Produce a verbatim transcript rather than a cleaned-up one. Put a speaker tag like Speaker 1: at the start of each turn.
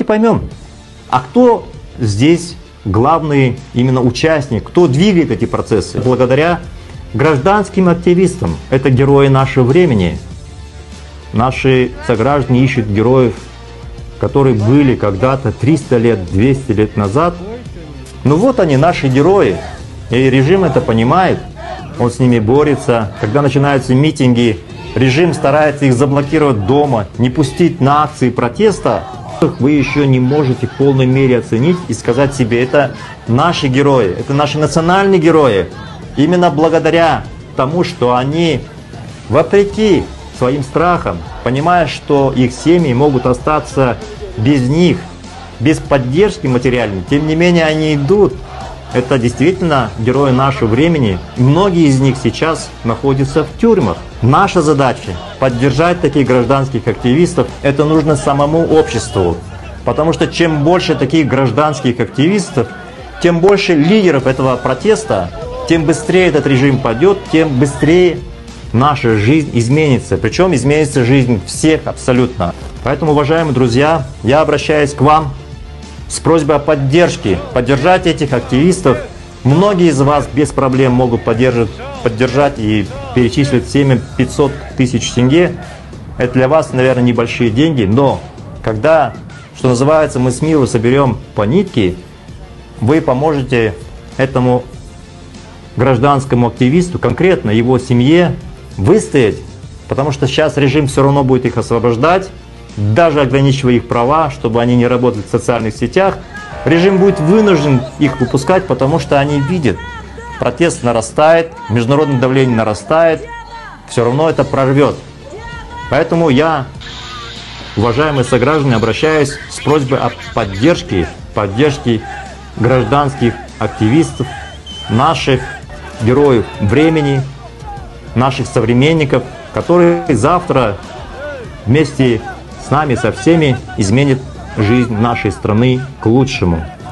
Speaker 1: Давайте поймем, а кто здесь главный именно участник, кто двигает эти процессы? Благодаря гражданским активистам. Это герои нашего времени. Наши сограждане ищут героев, которые были когда-то триста лет, двести лет назад. Ну вот они, наши герои. И режим это понимает. Он с ними борется. Когда начинаются митинги, режим старается их заблокировать дома, не пустить на акции протеста. Вы еще не можете в полной мере оценить и сказать себе, это наши герои, это наши национальные герои. Именно благодаря тому, что они, вопреки своим страхам, понимая, что их семьи могут остаться без них, без поддержки материальной, тем не менее они идут. Это действительно герои нашего времени. Многие из них сейчас находятся в тюрьмах. Наша задача – поддержать таких гражданских активистов. Это нужно самому обществу. Потому что чем больше таких гражданских активистов, тем больше лидеров этого протеста, тем быстрее этот режим падет, тем быстрее наша жизнь изменится. Причем изменится жизнь всех абсолютно. Поэтому, уважаемые друзья, я обращаюсь к вам с просьбой о поддержке. Поддержать этих активистов. Многие из вас без проблем могут поддержать, поддержать и перечислить всеми пятьсот тысяч тенге. Это для вас, наверное, небольшие деньги. Но когда, что называется, мы с миру соберем по нитке, вы поможете этому гражданскому активисту, конкретно его семье, выстоять. Потому что сейчас режим все равно будет их освобождать, даже ограничивая их права, чтобы они не работали в социальных сетях. Режим будет вынужден их выпускать, потому что они видят, протест нарастает, международное давление нарастает, все равно это прорвет. Поэтому я, уважаемые сограждане, обращаюсь с просьбой о поддержке, поддержке гражданских активистов, наших героев времени, наших современников, которые завтра вместе с нами, со всеми, изменят жизнь нашей страны к лучшему.